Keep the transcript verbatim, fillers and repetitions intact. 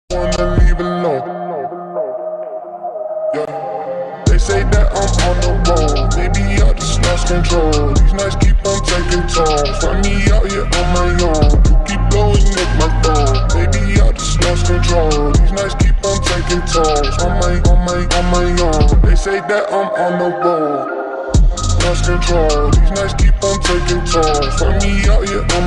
wanna leave alone. Yeah. They say that I'm on the road, maybe I just lost control. These nights keep on taking tolls, find me out here on my own. You keep blowing up my phone, maybe I just lost control. These nights keep on taking tolls, on my, on my, on my own. They say that I'm on the road, lost control. These nights keep on taking tolls, find me out here on